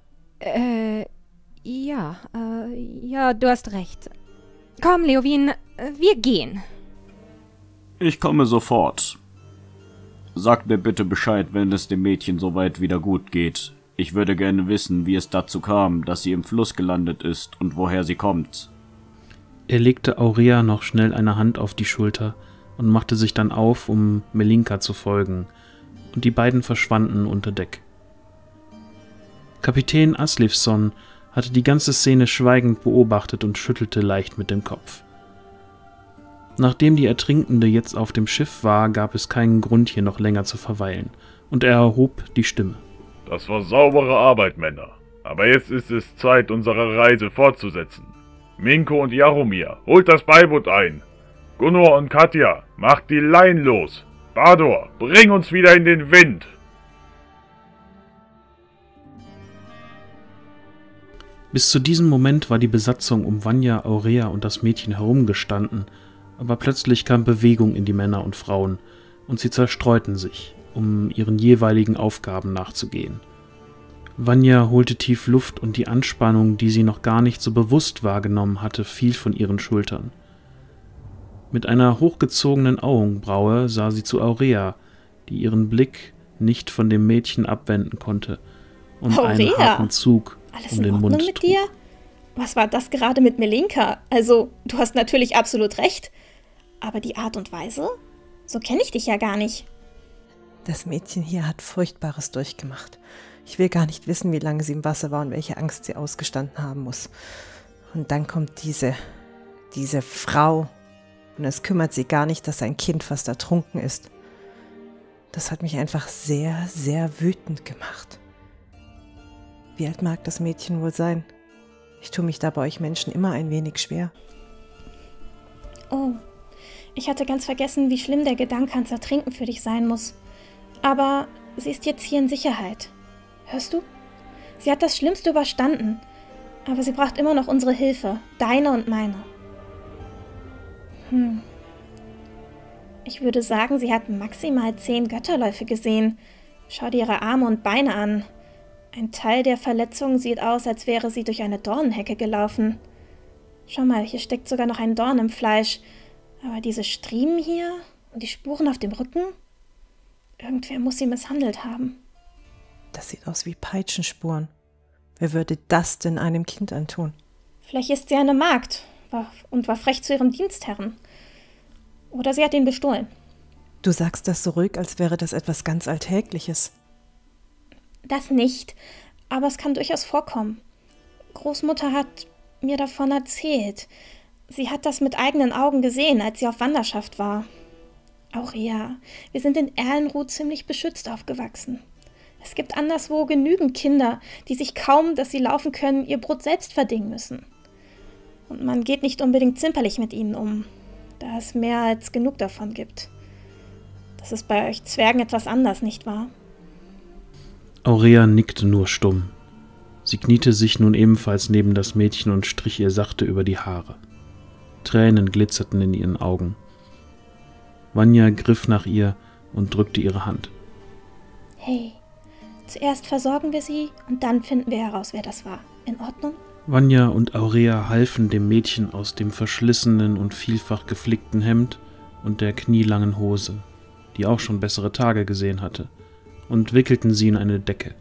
Ja, du hast recht. Komm, Leowin, wir gehen. Ich komme sofort. Sagt mir bitte Bescheid, wenn es dem Mädchen soweit wieder gut geht. Ich würde gerne wissen, wie es dazu kam, dass sie im Fluss gelandet ist und woher sie kommt. Er legte Aurea noch schnell eine Hand auf die Schulter und machte sich dann auf, um Melinka zu folgen, und die beiden verschwanden unter Deck. Kapitän Aslivsson hatte die ganze Szene schweigend beobachtet und schüttelte leicht mit dem Kopf. Nachdem die Ertrinkende jetzt auf dem Schiff war, gab es keinen Grund, hier noch länger zu verweilen, und er erhob die Stimme. Das war saubere Arbeit, Männer. Aber jetzt ist es Zeit, unsere Reise fortzusetzen. Minko und Jaromir, holt das Beiboot ein. Gunnar und Katja, macht die Leinen los. Bador, bring uns wieder in den Wind. Bis zu diesem Moment war die Besatzung um Vanya, Aurea und das Mädchen herumgestanden, aber plötzlich kam Bewegung in die Männer und Frauen, und sie zerstreuten sich, um ihren jeweiligen Aufgaben nachzugehen. Vanya holte tief Luft und die Anspannung, die sie noch gar nicht so bewusst wahrgenommen hatte, fiel von ihren Schultern. Mit einer hochgezogenen Augenbraue sah sie zu Aurea, die ihren Blick nicht von dem Mädchen abwenden konnte und einen harten Zug Alles um in den Ordnung Mund mit trug. dir? Was war das gerade mit Melinka? Also, du hast natürlich absolut recht. Aber die Art und Weise? So kenne ich dich ja gar nicht. Das Mädchen hier hat Furchtbares durchgemacht. Ich will gar nicht wissen, wie lange sie im Wasser war und welche Angst sie ausgestanden haben muss. Und dann kommt diese Frau. Und es kümmert sie gar nicht, dass ein Kind fast ertrunken ist. Das hat mich einfach sehr, sehr wütend gemacht. Wie alt mag das Mädchen wohl sein? Ich tue mich da bei euch Menschen immer ein wenig schwer. Oh, ich hatte ganz vergessen, wie schlimm der Gedanke ans Ertrinken für dich sein muss. Aber sie ist jetzt hier in Sicherheit. Hörst du? Sie hat das Schlimmste überstanden. Aber sie braucht immer noch unsere Hilfe. Deine und meine. Ich würde sagen, sie hat maximal 10 Götterläufe gesehen. Schau dir ihre Arme und Beine an. Ein Teil der Verletzung sieht aus, als wäre sie durch eine Dornenhecke gelaufen. Schau mal, hier steckt sogar noch ein Dorn im Fleisch. Aber diese Striemen hier und die Spuren auf dem Rücken? Irgendwer muss sie misshandelt haben. Das sieht aus wie Peitschenspuren. Wer würde das denn einem Kind antun? Vielleicht ist sie eine Magd und war frech zu ihrem Dienstherren. Oder sie hat ihn bestohlen. Du sagst das so ruhig, als wäre das etwas ganz Alltägliches. Das nicht, aber es kann durchaus vorkommen. Großmutter hat mir davon erzählt. Sie hat das mit eigenen Augen gesehen, als sie auf Wanderschaft war. Aurea, wir sind in Erlenruh ziemlich beschützt aufgewachsen. Es gibt anderswo genügend Kinder, die sich kaum, dass sie laufen können, ihr Brot selbst verdienen müssen. Und man geht nicht unbedingt zimperlich mit ihnen um, da es mehr als genug davon gibt. Das ist bei euch Zwergen etwas anders, nicht wahr? Aurea nickte nur stumm. Sie kniete sich nun ebenfalls neben das Mädchen und strich ihr sachte über die Haare. Tränen glitzerten in ihren Augen. Vanya griff nach ihr und drückte ihre Hand. Hey, zuerst versorgen wir sie und dann finden wir heraus, wer das war. In Ordnung? Vanya und Aurea halfen dem Mädchen aus dem verschlissenen und vielfach geflickten Hemd und der knielangen Hose, die auch schon bessere Tage gesehen hatte, und wickelten sie in eine Decke.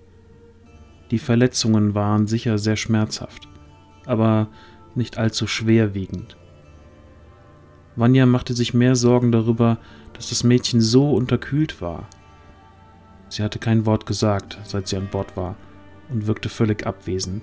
Die Verletzungen waren sicher sehr schmerzhaft, aber nicht allzu schwerwiegend. Vanya machte sich mehr Sorgen darüber, dass das Mädchen so unterkühlt war. Sie hatte kein Wort gesagt, seit sie an Bord war, und wirkte völlig abwesend.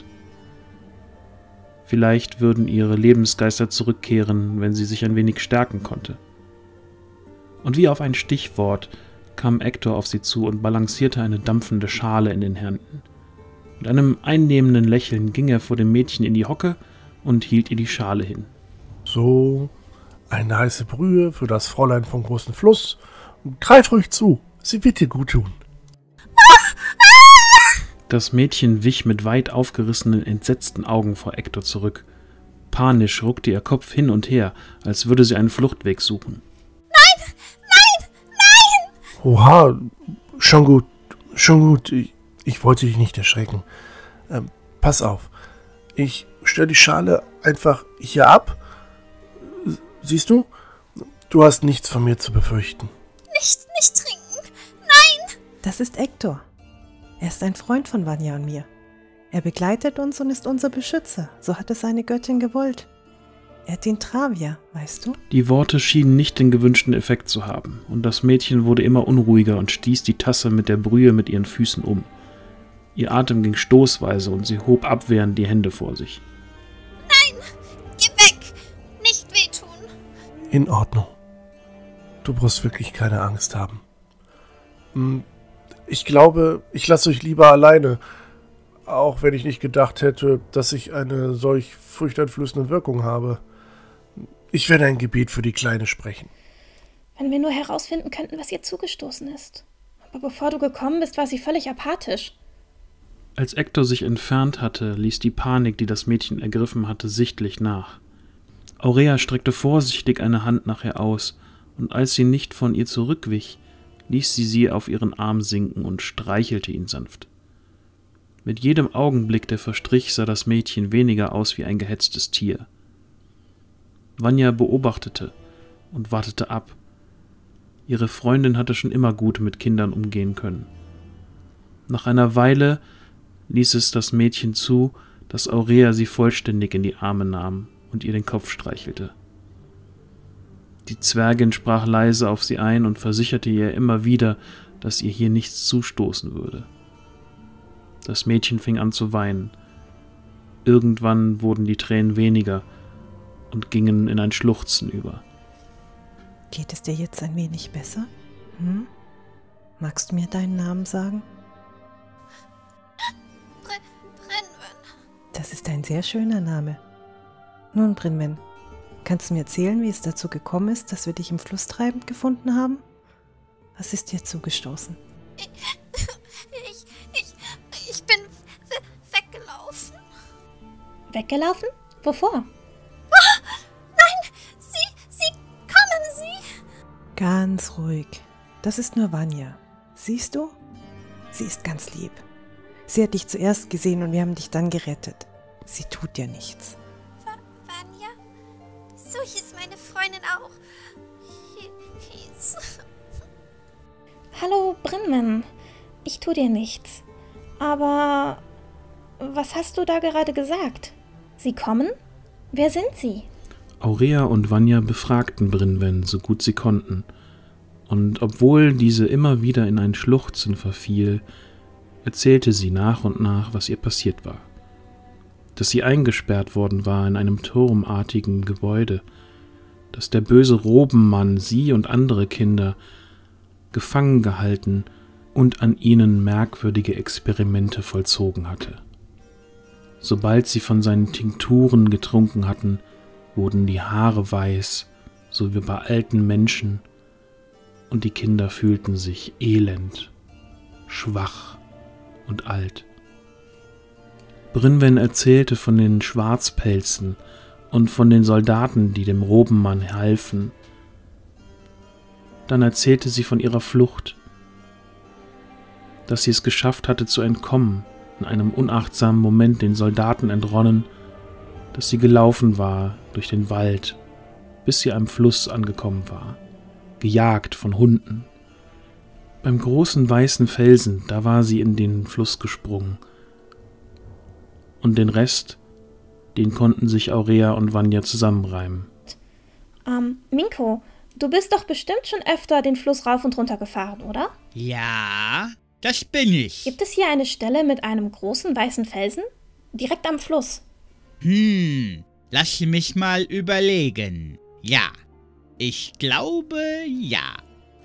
Vielleicht würden ihre Lebensgeister zurückkehren, wenn sie sich ein wenig stärken konnte. Und wie auf ein Stichwort kam Hector auf sie zu und balancierte eine dampfende Schale in den Händen. Mit einem einnehmenden Lächeln ging er vor dem Mädchen in die Hocke und hielt ihr die Schale hin. So, eine heiße Brühe für das Fräulein vom großen Fluss. Greif ruhig zu, sie wird dir gut tun. Das Mädchen wich mit weit aufgerissenen, entsetzten Augen vor Hector zurück. Panisch ruckte ihr Kopf hin und her, als würde sie einen Fluchtweg suchen. Nein! Nein! Nein! Oha, schon gut, schon gut. Ich wollte dich nicht erschrecken. Pass auf, ich stelle die Schale einfach hier ab. Siehst du? Du hast nichts von mir zu befürchten. Nicht trinken! Nein! Das ist Hector. Er ist ein Freund von Vanya und mir. Er begleitet uns und ist unser Beschützer. So hat es seine Göttin gewollt. Er dient Travia, weißt du? Die Worte schienen nicht den gewünschten Effekt zu haben, und das Mädchen wurde immer unruhiger und stieß die Tasse mit der Brühe mit ihren Füßen um. Ihr Atem ging stoßweise und sie hob abwehrend die Hände vor sich. Nein! Geh weg! Nicht wehtun! In Ordnung. Du brauchst wirklich keine Angst haben. Ich glaube, ich lasse euch lieber alleine, auch wenn ich nicht gedacht hätte, dass ich eine solch furchteinflößende Wirkung habe. Ich werde ein Gebet für die Kleine sprechen. Wenn wir nur herausfinden könnten, was ihr zugestoßen ist. Aber bevor du gekommen bist, war sie völlig apathisch. Als Hector sich entfernt hatte, ließ die Panik, die das Mädchen ergriffen hatte, sichtlich nach. Aurea streckte vorsichtig eine Hand nach ihr aus, und als sie nicht von ihr zurückwich, ließ sie auf ihren Arm sinken und streichelte ihn sanft. Mit jedem Augenblick, der verstrich, sah das Mädchen weniger aus wie ein gehetztes Tier. Vanya beobachtete und wartete ab. Ihre Freundin hatte schon immer gut mit Kindern umgehen können. Nach einer Weile ließ es das Mädchen zu, dass Aurea sie vollständig in die Arme nahm und ihr den Kopf streichelte. Die Zwergin sprach leise auf sie ein und versicherte ihr immer wieder, dass ihr hier nichts zustoßen würde. Das Mädchen fing an zu weinen. Irgendwann wurden die Tränen weniger und gingen in ein Schluchzen über. Geht es dir jetzt ein wenig besser? Magst du mir deinen Namen sagen? Brinwen. Das ist ein sehr schöner Name. Nun, Brinwen, kannst du mir erzählen, wie es dazu gekommen ist, dass wir dich im Fluss treibend gefunden haben? Was ist dir zugestoßen? Ich bin weggelaufen. Weggelaufen? Wovor? Nein! Sie! Kommen Sie! Ganz ruhig. Das ist nur Vanya. Siehst du? Sie ist ganz lieb. Sie hat dich zuerst gesehen und wir haben dich dann gerettet. Sie tut dir nichts. Vanya? So hieß meine Freundin auch. Hallo, Brinwen. Ich tu dir nichts. Aber was hast du da gerade gesagt? Sie kommen? Wer sind sie? Aurea und Vanya befragten Brinwen, so gut sie konnten. Und obwohl diese immer wieder in ein Schluchzen verfiel, erzählte sie nach und nach, was ihr passiert war. Dass sie eingesperrt worden war in einem turmartigen Gebäude, dass der böse Robenmann sie und andere Kinder gefangen gehalten und an ihnen merkwürdige Experimente vollzogen hatte. Sobald sie von seinen Tinkturen getrunken hatten, wurden die Haare weiß, so wie bei alten Menschen, und die Kinder fühlten sich elend, schwach und alt. Brinwen erzählte von den Schwarzpelzen und von den Soldaten, die dem Robenmann halfen. Dann erzählte sie von ihrer Flucht, dass sie es geschafft hatte zu entkommen, in einem unachtsamen Moment den Soldaten entronnen, dass sie gelaufen war durch den Wald, bis sie am Fluss angekommen war, gejagt von Hunden. Beim großen weißen Felsen, da war sie in den Fluss gesprungen. Und den Rest, den konnten sich Aurea und Vanya zusammenreimen. Minko, du bist doch bestimmt schon öfter den Fluss rauf und runter gefahren, oder? Ja, das bin ich. Gibt es hier eine Stelle mit einem großen weißen Felsen? Direkt am Fluss. Lass mich mal überlegen. Ja, ich glaube, ja.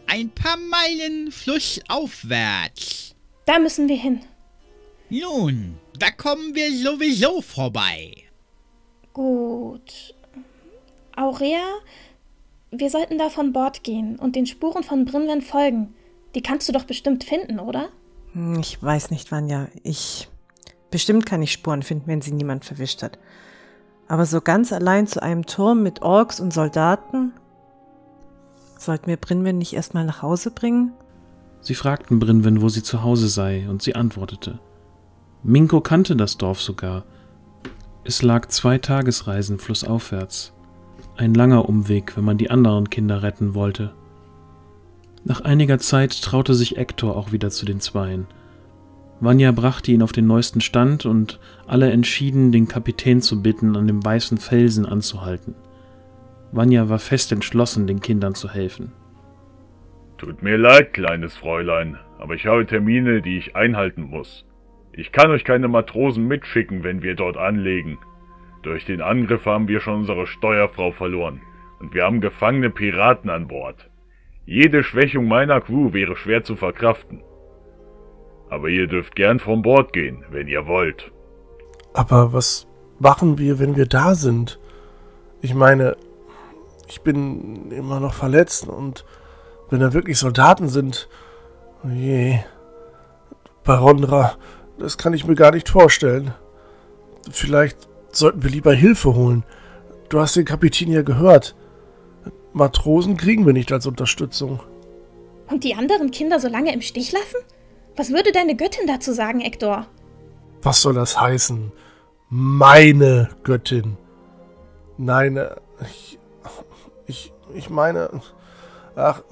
Ein paar Meilen flussaufwärts. Da müssen wir hin. Nun, da kommen wir sowieso vorbei. Gut. Aurea, wir sollten da von Bord gehen und den Spuren von Brinwen folgen. Die kannst du doch bestimmt finden, oder? Ich weiß nicht, Vanya. Bestimmt kann ich Spuren finden, wenn sie niemand verwischt hat. Aber so ganz allein zu einem Turm mit Orks und Soldaten? Sollten wir Brinwen nicht erstmal nach Hause bringen? Sie fragten Brinwen, wo sie zu Hause sei, und sie antwortete. Minko kannte das Dorf sogar. Es lag 2 Tagesreisen flussaufwärts. Ein langer Umweg, wenn man die anderen Kinder retten wollte. Nach einiger Zeit traute sich Ektor auch wieder zu den Zweien. Vanya brachte ihn auf den neuesten Stand und alle entschieden, den Kapitän zu bitten, an dem weißen Felsen anzuhalten. Vanya war fest entschlossen, den Kindern zu helfen. Tut mir leid, kleines Fräulein, aber ich habe Termine, die ich einhalten muss. Ich kann euch keine Matrosen mitschicken, wenn wir dort anlegen. Durch den Angriff haben wir schon unsere Steuerfrau verloren und wir haben gefangene Piraten an Bord. Jede Schwächung meiner Crew wäre schwer zu verkraften. Aber ihr dürft gern von Bord gehen, wenn ihr wollt. Aber was machen wir, wenn wir da sind? Ich meine, ich bin immer noch verletzt und wenn da wirklich Soldaten sind, oh je, Barondra, das kann ich mir gar nicht vorstellen. Vielleicht sollten wir lieber Hilfe holen. Du hast den Kapitän ja gehört. Matrosen kriegen wir nicht als Unterstützung. Und die anderen Kinder so lange im Stich lassen? Was würde deine Göttin dazu sagen, Ektor? Was soll das heißen? Meine Göttin. Nein, ich meine... Ach...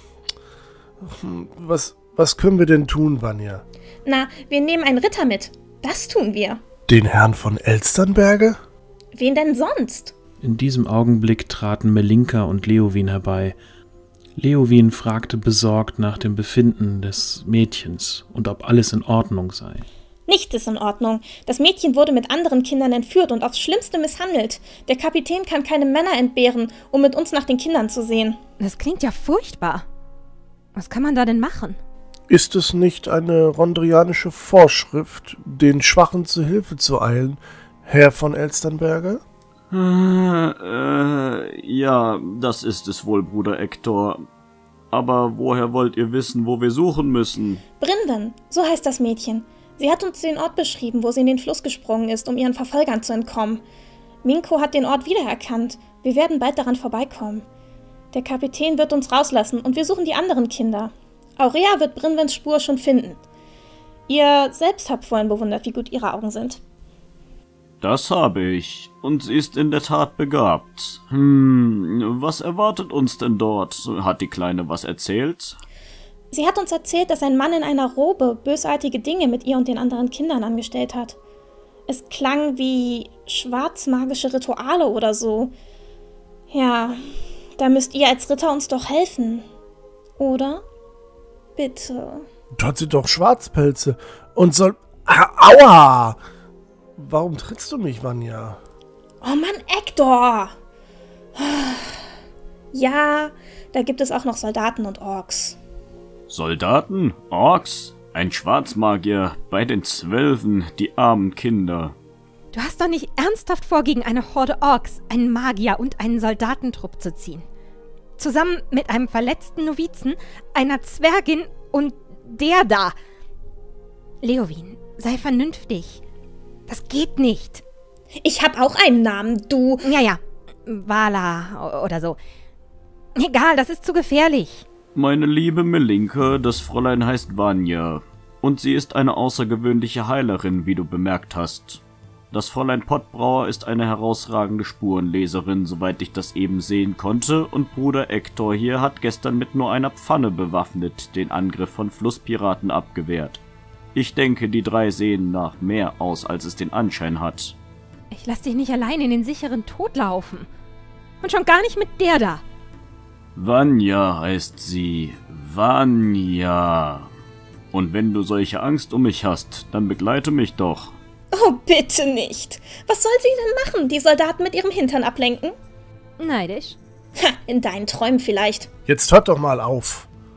Was können wir denn tun, Vanya? Na, wir nehmen einen Ritter mit. Das tun wir. Den Herrn von Elsternberge? Wen denn sonst? In diesem Augenblick traten Melinka und Leowin herbei. Leowin fragte besorgt nach dem Befinden des Mädchens und ob alles in Ordnung sei. Nichts ist in Ordnung. Das Mädchen wurde mit anderen Kindern entführt und aufs Schlimmste misshandelt. Der Kapitän kann keine Männer entbehren, um mit uns nach den Kindern zu sehen. Das klingt ja furchtbar. Was kann man da denn machen? Ist es nicht eine rondrianische Vorschrift, den Schwachen zu Hilfe zu eilen, Herr von Elsternberge? Ja, das ist es wohl, Bruder Ektor. Aber woher wollt ihr wissen, wo wir suchen müssen? Brinwen, so heißt das Mädchen. Sie hat uns den Ort beschrieben, wo sie in den Fluss gesprungen ist, um ihren Verfolgern zu entkommen. Minko hat den Ort wiedererkannt. Wir werden bald daran vorbeikommen. Der Kapitän wird uns rauslassen und wir suchen die anderen Kinder. Aurea wird Brinwens Spur schon finden. Ihr selbst habt vorhin bewundert, wie gut ihre Augen sind. Das habe ich. Und sie ist in der Tat begabt. Was erwartet uns denn dort? Hat die Kleine was erzählt? Sie hat uns erzählt, dass ein Mann in einer Robe bösartige Dinge mit ihr und den anderen Kindern angestellt hat. Es klang wie schwarzmagische Rituale oder so. Ja, da müsst ihr als Ritter uns doch helfen. Oder? Bitte. Dort sind doch Schwarzpelze und soll... Aua! Warum trittst du mich, Vanya? Oh Mann, Ektor! Ja, da gibt es auch noch Soldaten und Orks. Soldaten? Orks? Ein Schwarzmagier bei den 12, die armen Kinder. Du hast doch nicht ernsthaft vor, gegen eine Horde Orks, einen Magier und einen Soldatentrupp zu ziehen. Zusammen mit einem verletzten Novizen, einer Zwergin und der da. Leowin, sei vernünftig. Das geht nicht. Ich hab auch einen Namen, du... Ja, Vala oder so. Egal, das ist zu gefährlich. Meine liebe Melinka, das Fräulein heißt Vanya. Und sie ist eine außergewöhnliche Heilerin, wie du bemerkt hast. Das Fräulein Pottbrauer ist eine herausragende Spurenleserin, soweit ich das eben sehen konnte, und Bruder Ektor hier hat gestern mit nur einer Pfanne bewaffnet den Angriff von Flusspiraten abgewehrt. Ich denke, die 3 sehen nach mehr aus, als es den Anschein hat. Ich lass dich nicht allein in den sicheren Tod laufen. Und schon gar nicht mit der da. Vanya heißt sie. Vanya. Und wenn du solche Angst um mich hast, dann begleite mich doch. Oh, bitte nicht. Was soll sie denn machen? Die Soldaten mit ihrem Hintern ablenken? Neidisch. Ha, in deinen Träumen vielleicht. Jetzt hört doch mal auf.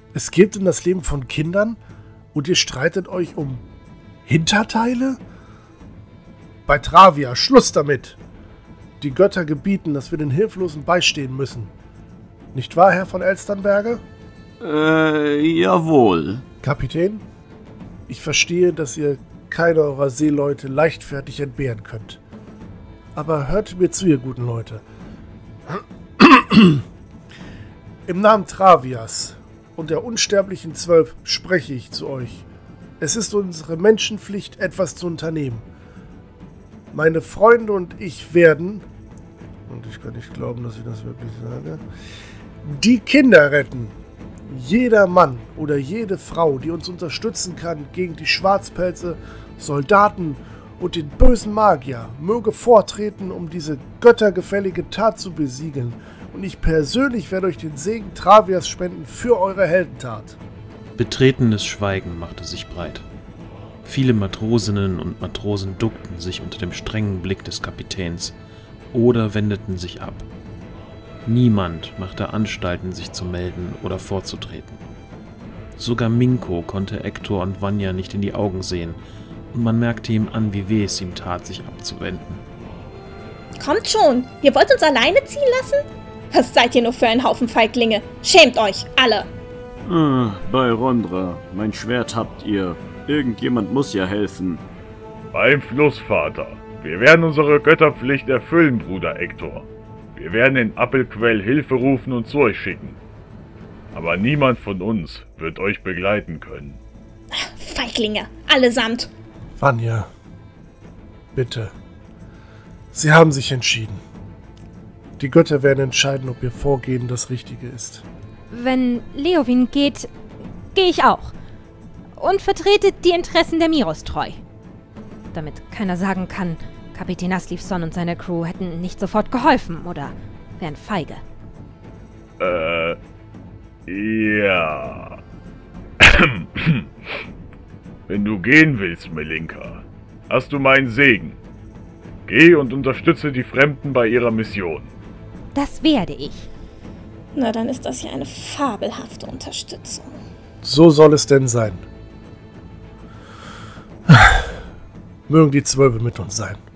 Es geht um das Leben von Kindern und ihr streitet euch um Hinterteile? Bei Travia, Schluss damit! Die Götter gebieten, dass wir den Hilflosen beistehen müssen. Nicht wahr, Herr von Elsternberge? Jawohl. Kapitän, ich verstehe, dass ihr keine eurer Seeleute leichtfertig entbehren könnt. Aber hört mir zu, ihr guten Leute. Im Namen Travias und der unsterblichen 12 spreche ich zu euch. Es ist unsere Menschenpflicht, etwas zu unternehmen. Meine Freunde und ich werden, und ich kann nicht glauben, dass ich das wirklich sage, die Kinder retten. Jeder Mann oder jede Frau, die uns unterstützen kann gegen die Schwarzpelze, Soldaten und den bösen Magier, möge vortreten, um diese göttergefällige Tat zu besiegeln. Und ich persönlich werde euch den Segen Travias spenden für eure Heldentat. Betretenes Schweigen machte sich breit. Viele Matrosinnen und Matrosen duckten sich unter dem strengen Blick des Kapitäns oder wendeten sich ab. Niemand machte Anstalten, sich zu melden oder vorzutreten. Sogar Minko konnte Hector und Vanya nicht in die Augen sehen, und man merkte ihm an, wie weh es ihm tat, sich abzuwenden. Kommt schon, ihr wollt uns alleine ziehen lassen? Was seid ihr nur für ein Haufen Feiglinge? Schämt euch, alle! Bei Rondra, mein Schwert habt ihr. Irgendjemand muss ja helfen. Beim Flussvater. Wir werden unsere Götterpflicht erfüllen, Bruder Hector. Wir werden in Appelquell Hilfe rufen und zu euch schicken. Aber niemand von uns wird euch begleiten können. Feiglinge, allesamt! Vanya, bitte. Sie haben sich entschieden. Die Götter werden entscheiden, ob ihr Vorgehen das Richtige ist. Wenn Leowin geht, gehe ich auch. Und vertrete die Interessen der Miros treu. Damit keiner sagen kann, Kapitän Aslivson und seine Crew hätten nicht sofort geholfen oder wären feige. Ja. Wenn du gehen willst, Melinka, hast du meinen Segen. Geh und unterstütze die Fremden bei ihrer Mission. Das werde ich. Na, dann ist das ja eine fabelhafte Unterstützung. So soll es denn sein. Mögen die 12 mit uns sein.